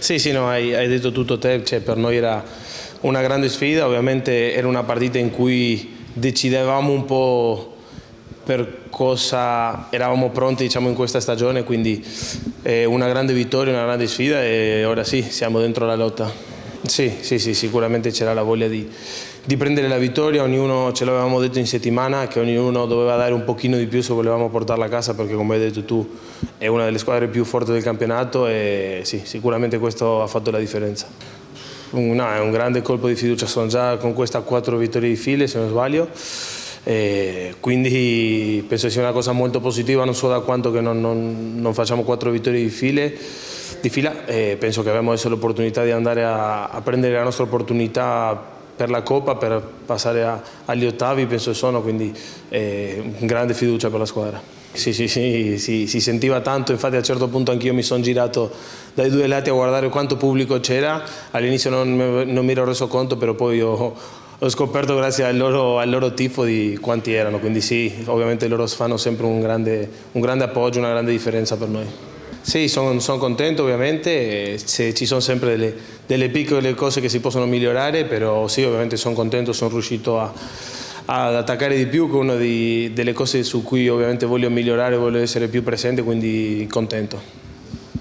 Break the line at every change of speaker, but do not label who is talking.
Sì, sì, no, hai detto tutto te, cioè, per noi era una grande sfida, ovviamente era una partita in cui decidevamo un po' per cosa eravamo pronti, diciamo, in questa stagione, quindi una grande vittoria, una grande sfida e ora sì, siamo dentro la lotta. Sì, sì, sì, sicuramente c'era la voglia di prendere la vittoria, ognuno, ce l'avevamo detto in settimana, che ognuno doveva dare un pochino di più se volevamo portarla a casa, perché come hai detto tu è una delle squadre più forti del campionato e sì, sicuramente questo ha fatto la differenza. No, è un grande colpo di fiducia, sono già con questa 4 vittorie di fila se non sbaglio, e quindi penso sia una cosa molto positiva, non so da quanto che non facciamo 4 vittorie di fila e penso che abbiamo adesso l'opportunità di andare a prendere la nostra opportunità per la Coppa, per passare agli ottavi, penso sono, quindi grande fiducia per la squadra. Sì, sì, sì, sì, si sentiva tanto, infatti a un certo punto anch'io mi sono girato dai due lati a guardare quanto pubblico c'era, all'inizio non mi ero reso conto, però poi ho scoperto grazie al loro tifo di quanti erano, quindi sì, ovviamente loro fanno sempre un grande appoggio, una grande differenza per noi. Sì, sono contento ovviamente, ci sono sempre delle piccole cose che si possono migliorare, però sì, ovviamente sono contento, sono riuscito ad attaccare di più, che è una delle cose su cui ovviamente voglio migliorare, voglio essere più presente, quindi contento.